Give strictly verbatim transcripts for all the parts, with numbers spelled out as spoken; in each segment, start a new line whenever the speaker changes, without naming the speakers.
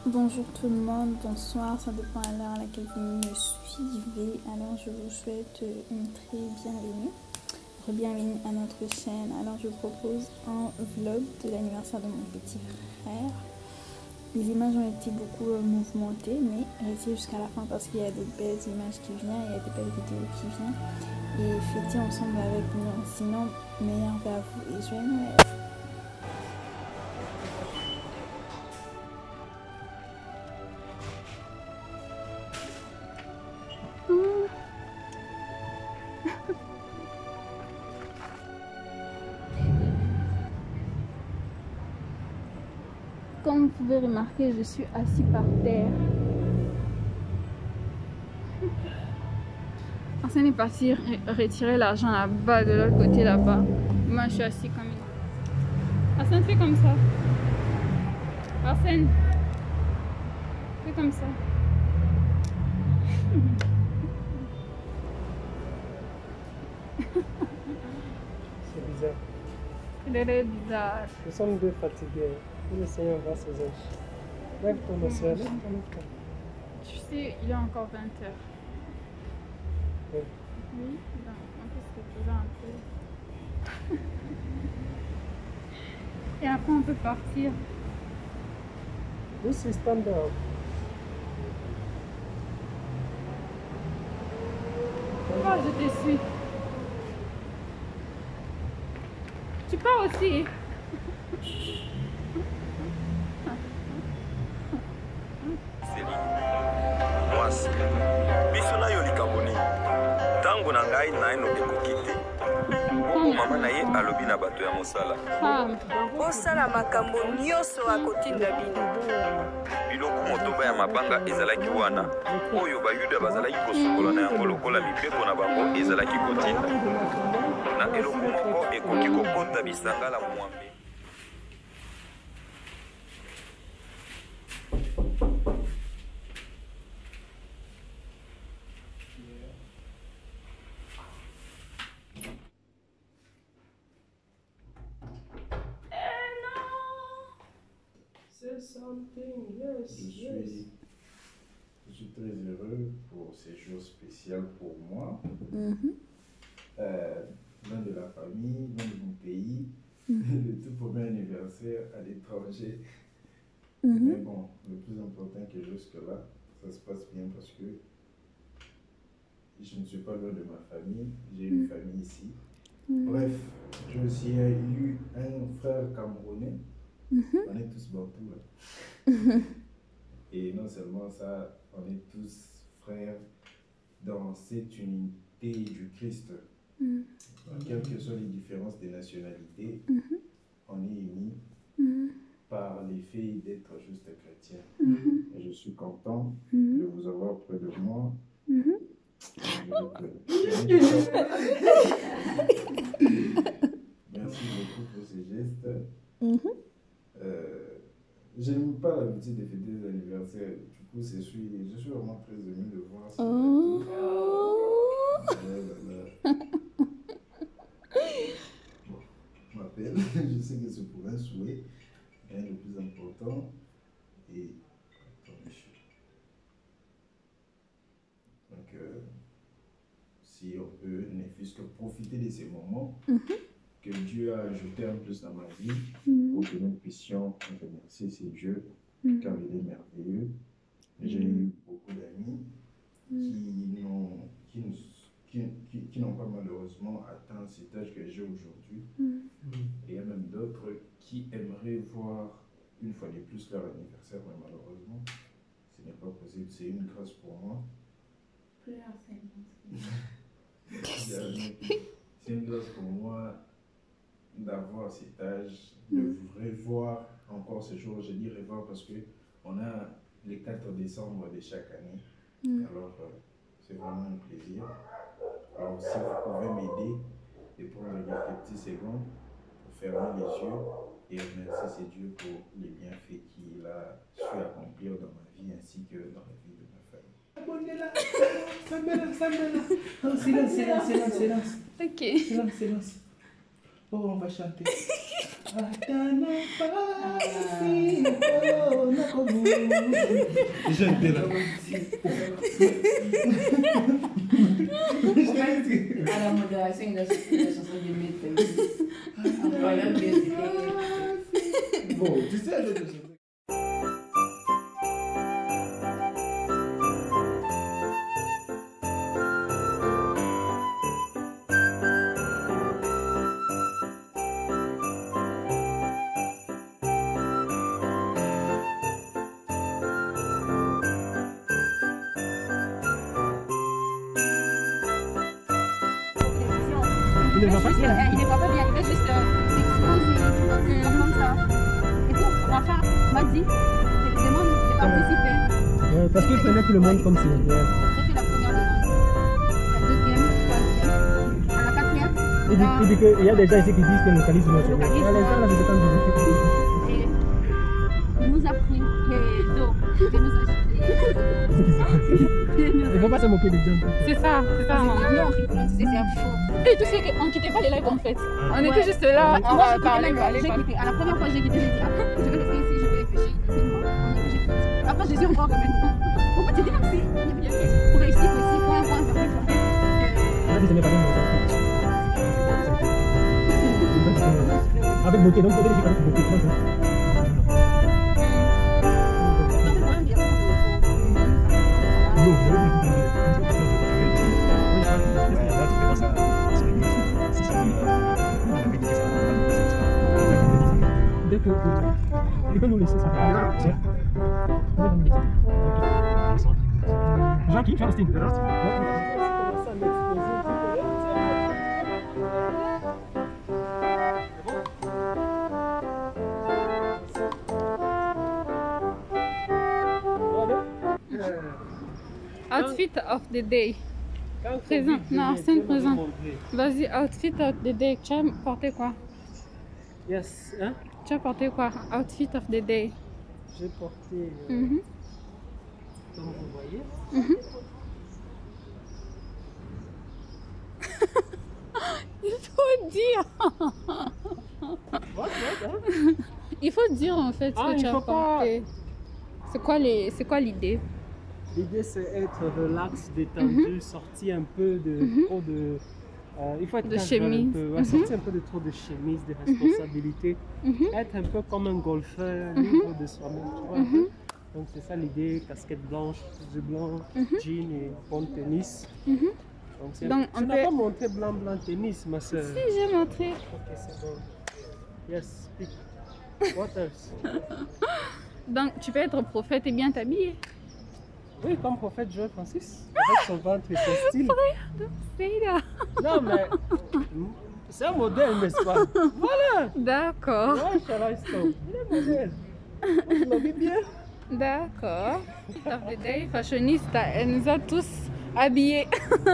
Bonjour tout le monde, bonsoir, ça dépend à l'heure à laquelle vous me suivez. Alors je vous souhaite une très bienvenue, bienvenue à notre chaîne. Alors je vous propose un vlog de l'anniversaire de mon petit frère. Les images ont été beaucoup euh, mouvementées, mais restez jusqu'à la fin parce qu'il y a des belles images qui viennent, il y a des belles vidéos qui viennent. Et fêtez ensemble avec nous, sinon meilleur vœux à vous et joyeux Noël. Comme vous pouvez remarquer, je suis assis par terre. Arsène est parti retirer l'argent là-bas, de l'autre côté là-bas. Moi, je suis assis comme il. Arsène, fais comme ça. Arsène, fais comme ça.
C'est bizarre.
Il est bizarre.
Nous sommes deux fatigués. Le Seigneur va ses anges. Lève-toi, ma soeur. Lève-toi.
Tu sais, il est encore vingt heures.
Oui.
Oui, en plus c'est déjà un peu. Et après on peut partir.
Où c'est standard?
Pourquoi je te suis? Tu pars aussi?
Mwasi biso na yo likambo nini ntango na ngai naino ekoki te moko mama na ye alobi na bato ya mosala
osala makambo nyonso akotinda bino
biloko motoba ya mabanga ezalaki wana oyo bayuda bazalaki kosukola na yango lokola mibeko na bango ezalaki kotinda na eloko moko ekoki kokota bisanga la mwambe.
Something, yes,
je, suis,
yes.
je suis très heureux pour ces jours spéciaux pour moi.
Mm-hmm.
Euh, loin de la famille, loin de mon pays, mm-hmm. Le tout premier anniversaire à l'étranger. Mm-hmm. Mais bon, le plus important que jusque-là, ça se passe bien parce que je ne suis pas loin de ma famille, j'ai une mm-hmm. famille ici. Mm-hmm. Bref, j'ai aussi eu un frère camerounais. Mm-hmm. On est tous bantous là. Mm-hmm. Et non seulement ça, on est tous frères dans cette unité du Christ. Mm-hmm. Donc, quelles que soient les différences des nationalités, mm-hmm. on est unis mm-hmm. par l'effet d'être juste chrétien. Mm-hmm. Et je suis content mm-hmm. de vous avoir près de moi. Mm-hmm. Merci beaucoup pour ces gestes. Mm-hmm. Euh, je n'aime pas l'habitude de fêter des anniversaires, du coup je suis, je suis vraiment très ému de voir ça. Oh. Bon, je m'appelle, je sais que c'est pour un souhait, mais le plus important est donc euh, si on peut ne fût-ce que profiter de ces moments. Mm-hmm. Que Dieu a ajouté en plus dans ma vie mm. pour que nous puissions remercier ces dieux mm. car il est merveilleux. Mm. J'ai eu beaucoup d'amis mm. qui n'ont qui, qui, qui, qui n'ont pas malheureusement atteint cet âge que j'ai aujourd'hui. Mm. Et il y a même d'autres qui aimeraient voir une fois de plus leur anniversaire, mais malheureusement, ce n'est pas possible. C'est une grâce pour moi.
Plus à cinquante.
C'est une grâce pour moi d'avoir cet âge, de mm. revoir encore ce jour. Je dis revoir parce que on a le quatre décembre de chaque année. Mm. Alors, euh, c'est vraiment un plaisir. Alors, si vous pouvez m'aider et prendre quelques petites secondes pour fermer les yeux et remercier ces dieux pour les bienfaits qu'il a su accomplir dans ma vie ainsi que dans la vie de ma famille.
Sambela, Sambela. Oh, silence, silence, silence, silence.
Ok.
Silence, silence. Oh, on va chanter. J'étais là.
À la modération, il a chanson de métal.
Bon, tu sais, je te
Il ne voit pas bien, il ne voit pas bien, il veut juste s'exposer comme ça. Et puis, Rafa m'a dit, je te demande de participer.
Ouais, parce qu'il connaît tout le monde comme ça. Ouais.
J'ai fait la première demande, la deuxième, la troisième, à la quatrième.
Il dit, il dit qu'il y a des gens ici qui disent que le localisme c'est bien. Il y a les gens là, c'est quand
Et il nous a pris les dos, il nous a jeté.
Il ne faut pas se moquer des gens.
C'est ça, c'est ça.
Non, rigolant, tu sais, c'est faux.
Et tu sais qu'on quittait pas les lives en fait. On
Ouais.
était juste là, on
Moi,
va
j'ai quitté
parler,
la-
parler,
j'ai
parler.
quitté. À la première fois, j'ai quitté, j'ai dit, ah, je vais rester ici, je vais réfléchir. C'est moi, on est- j'ai quitté. Après, je suis encore revenue. On va te dire merci. Pour réussir aussi, point, point, point, point.
Là, je ne sais pas bien. Avec beauté, donc peut-être que j'ai pas beaucoup de choses. Dès que il peut nous laisser ça. Jean qui Jean Stine.
Outfit of the day. Présent. Non, c'est une présent. Vas-y, outfit of the day. Tu as porté quoi?
Yes, hein?
Tu as porté quoi? Outfit of the day.
J'ai porté, euh,
Mhm.
comme vous voyez,
Mhm. Il faut dire.
what, what, hein?
Il faut dire en fait ce
Ah,
que
il
tu as
faut pas-
porté. C'est quoi les, c'est quoi l'idée?
L'idée c'est être relax, détendu, sortir un peu de trop de. euh, il faut être
De
casual un
chemise.
peu, ouais,
Mhm.
sortir un peu de trop de chemise, de responsabilité,
Mhm.
être un peu comme un golfeur, libre de soi-même, tu vois. un peu. Donc c'est ça l'idée, casquette blanche, yeux blancs, jean et bon tennis.
Mhm.
Donc, c'est-
Donc,
tu
on
n'as
peut-
pas montré blanc blanc tennis, ma soeur.
Si, j'ai montré.
Ok, c'est bon. Yes, speak. What else?
Donc, tu peux être prophète et bien t'habiller.
Oui, comme prophète Joël Francis, avec son ventre et son style.
C'est là.
Non, mais c'est un modèle, n'est-ce pas? Voilà!
D'accord.
Ouais, Charles Stone, il est modèle. Je l'habille bien.
D'accord. Of the day, fashionista, elle nous a tous habillés.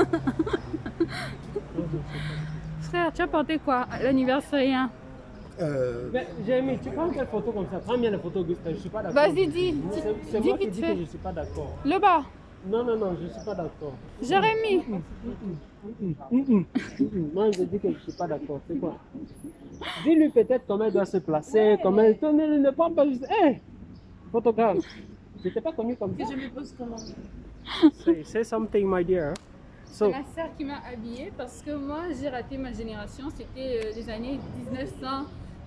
Frère, tu as porté quoi à l'anniversaire?
Mais Jérémy, tu prends quelle photo comme ça? Prends bien la photo, Gustave, je ne suis pas d'accord.
Vas-y, dis.
C'est-
dis-
C'est
dis
moi qui
vite
dis
fait.
que je ne suis pas d'accord.
Le bas.
Non, non, non, je ne suis pas d'accord.
Jérémy.
Hum, hum, hum, hum. Moi, je dis que je ne suis pas d'accord. C'est quoi? Dis-lui peut-être comment elle doit se placer, comment elle... Ne, ne, ne prends pas juste... Hé! Photographe, je n'étais pas connu comme ça.
Je me pose comment?
Say, say something, my dear.
C'est
So,
ma soeur qui m'a habillée parce que moi, j'ai raté ma génération. C'était euh, les années dix-neuf cent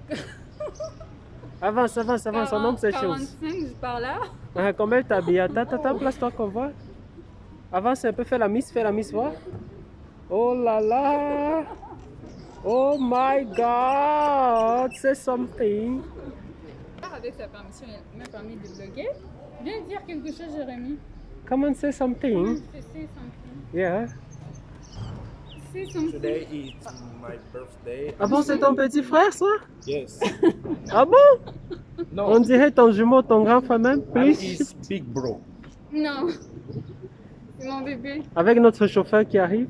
avance, avance, avance, on nomme ces choses.
quarante-cinq par là.
Ah, comment elle t'habille? Attends, attends, place-toi qu'on voit. Avance un peu, fais la miss, fais la miss, voir. Oh là là! Oh my God! Say something.
Avec sa permission, il m'a permis de bloguer. Viens dire quelque chose, Jérémy.
Come on, say something.
Say something.
Yeah.
Say something.
Today is my birthday.
Ah bon, c'est ton petit frère, ça?
Yes.
Ah bon? On dirait ton jumeau, ton grand frère même,
That
plus.
is big bro.
Non. C'est mon bébé.
Avec notre chauffeur qui arrive.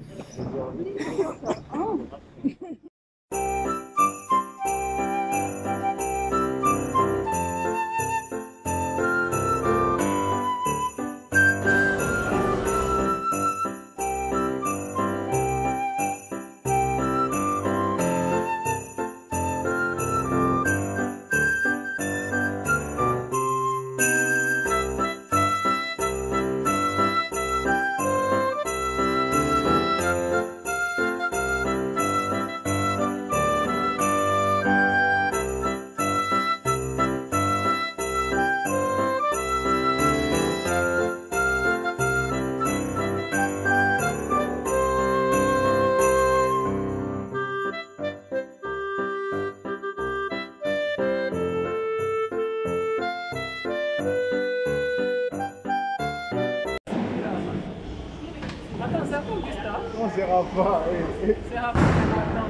Non, c'est Rafa.
C'est Rafa qui m'attend.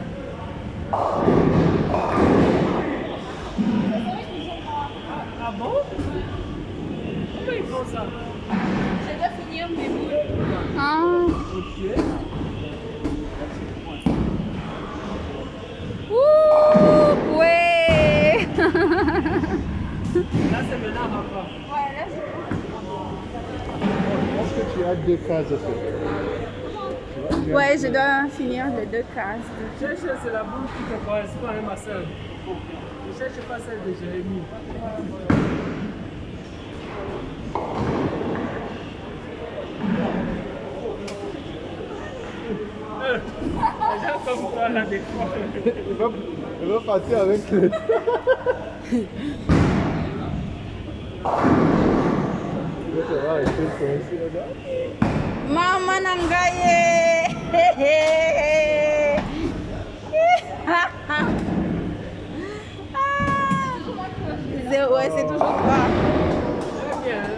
Ah bon? Pourquoi ils font ça?
Je dois finir mes boules.
Ah.
Ok.
Ouh, ouais.
Là, c'est maintenant Rafa.
Ouais, là, je...
Est-ce que tu as deux cases à faire?
Ouais, je dois finir les deux cases.
Cherche, c'est la boule qui te correspond à ma soeur. Ne cherche pas celle de Jérémie. Les gens comme toi là des fois.
Il va partir avec le...
Maman Nangaye! Ouais, c'est toujours pas.
Très bien.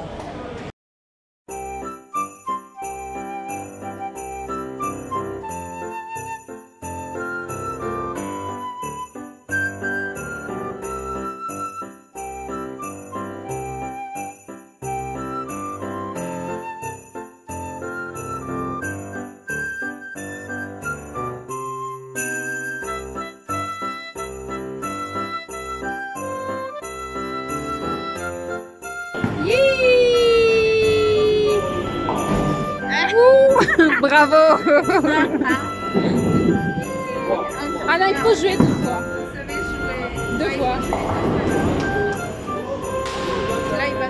Bravo. Alors il faut jouer deux fois.
Vous savez jouer.
Deux fois.
Là, il va.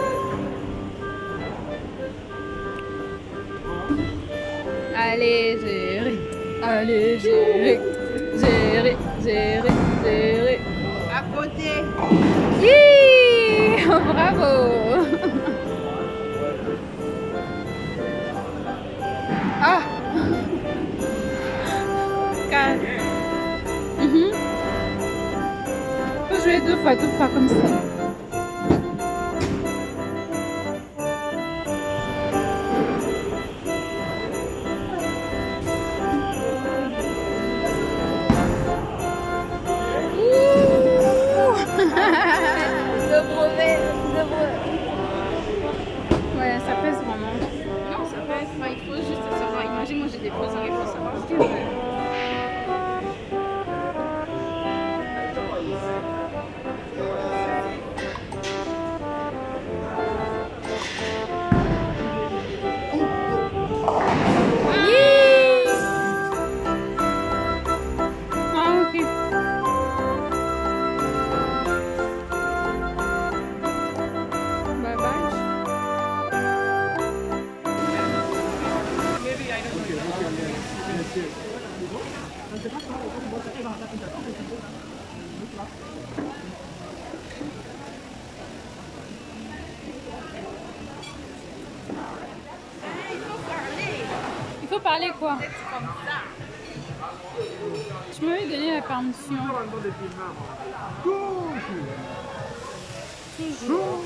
Allez, gérer. Allez, gérer. Gérer, gérer, gérer.
À côté.
Hi. Bravo. Ah. Quatre. Mhm. Faut jouer deux fois, deux fois comme ça.
De brevet. De brevet.
Ouais, ça pèse vraiment.
Non, ça pèse pas. Il faut juste savoir. Imagine, moi j'ai des faux il faut savoir ce qu'il veut.
Ah, ok. Bye bye. Il faut parler quoi? Tu m'avais donné la permission. Toujours. Toujours.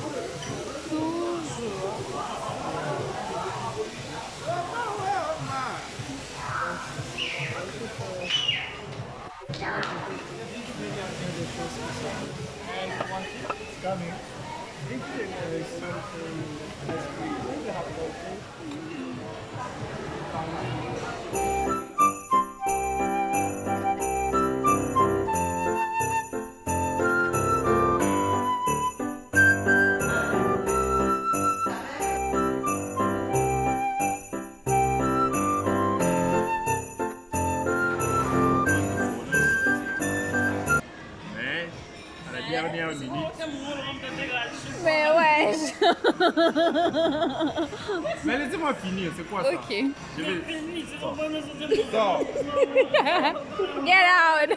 Dernière minute.
Mais ouais.
Mais laissez-moi finir, c'est quoi ça?
Ok.
Je vais...
Sors. Get out.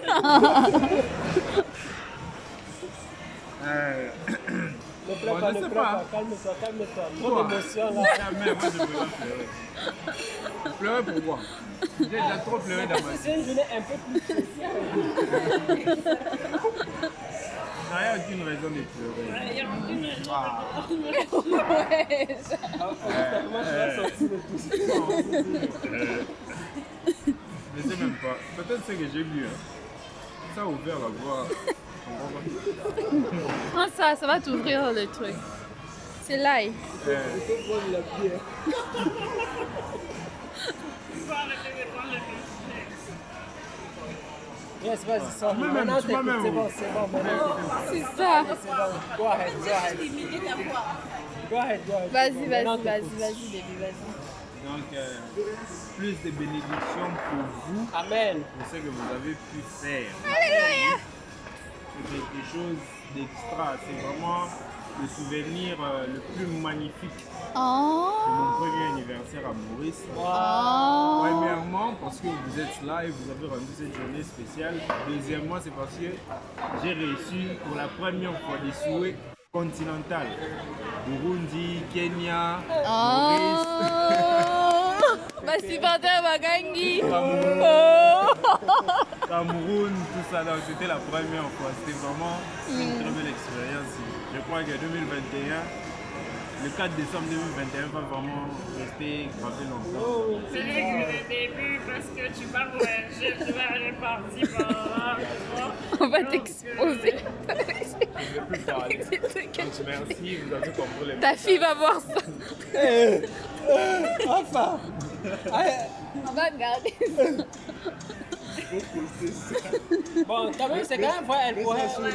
euh...
Ne pleure
bon,
pas,
je
ne
sais
pleure
pas.
pas, calme-toi, calme-toi. Trop
Quoi?
d'émotion là.
Jamais, moi je veux pas pleurer. Pleurer pourquoi? J'ai déjà trop pleuré dans ma vie.
C'est une journée un peu plus spéciale.
n'y a aucune raison de pleurer.
Il n'y a aucune raison
ah.
de pleurer.
Je sais même pas. Peut-être ce que j'ai bu. Hein. Ça a ouvert la voie.
Prends ça, ça va t'ouvrir le truc. C'est l'ail.
Euh.
Yes, vas-y, sors. Maintenant, c'est bon, c'est bon, c'est bon.
C'est ça.
Go ahead, go ahead. Go ahead, go ahead.
Vas-y, vas-y, vas-y, vas-y, baby, vas-y.
Donc, euh, plus de bénédictions pour vous.
Amen.
Pour ce que vous avez pu faire.
Alléluia.
C'est quelque chose d'extra. C'est vraiment le souvenir euh, le plus magnifique
Oh.
de mon premier anniversaire à Maurice.
Oh.
Premièrement, parce que vous êtes là et vous avez rendu cette journée spéciale. Deuxièmement, c'est parce que j'ai reçu pour la première fois des souhaits continentaux. Burundi, Kenya, Maurice.
Basi pata bagangi.
Cameroun, tout ça. Donc c'était la première fois. C'était vraiment une très belle expérience. Je crois que deux mille vingt et un, le quatre décembre deux mille vingt et un va vraiment rester gravé longtemps.
C'est vrai que le début, parce que tu vas voyager, tu vas repartir par là. On va t'exposer.
Je ne vais plus parler. Donc merci, vous avez compris les
Ta fille va voir ça.
Enfin.
On va regarder ça.
Bon, quand même, c'est quand même vrai, elle pourrait.
On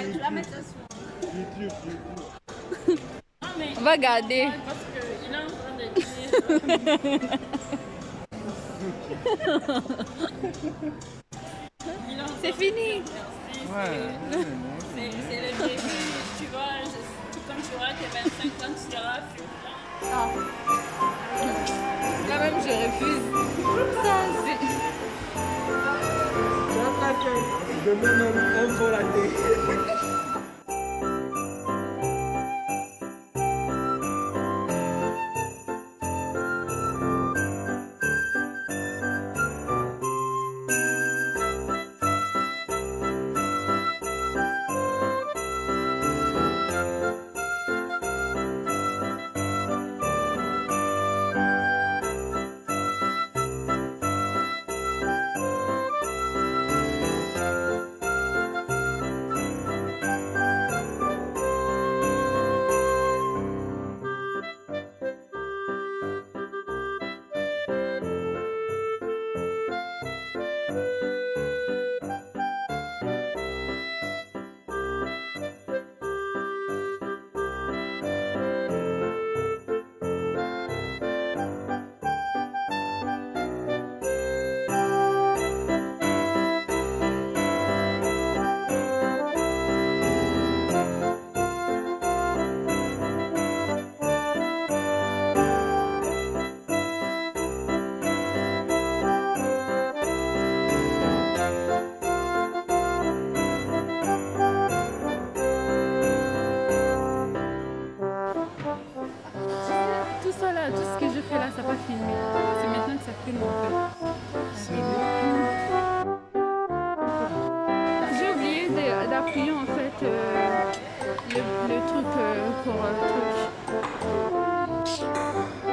va garder.
Parce qu'il est en train de dire.
C'est fini.
Ouais.
C'est le début, tu vois, quand tu auras tes vingt-cinq ans, tu seras fumant.
Ah. Quand même, je refuse. Ça, c'est...
Demain même, un vol à thé.
ça pas filmé. C'est maintenant que ça filme en fait. J'ai oublié d'appuyer en fait euh, le, le truc euh, pour euh, truc.